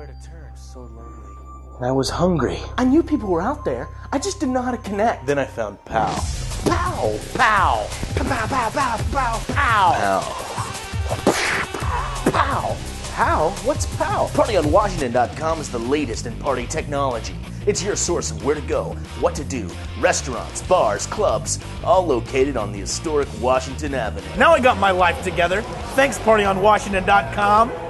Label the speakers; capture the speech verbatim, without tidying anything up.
Speaker 1: where to turn. So lonely. And I was hungry. I knew people were out there. I just didn't know how to connect. Then I found Pow. Pow! Pow! Pow! Pow! Pow! Pow! Pow! Pow! Pow! Pow? What's Pow? Party on Washington dot com is the latest in party technology. It's your source of where to go, what to do, restaurants, bars, clubs, all located on the historic Washington Avenue.
Speaker 2: Now I got my life together. Thanks, Party on Washington dot com.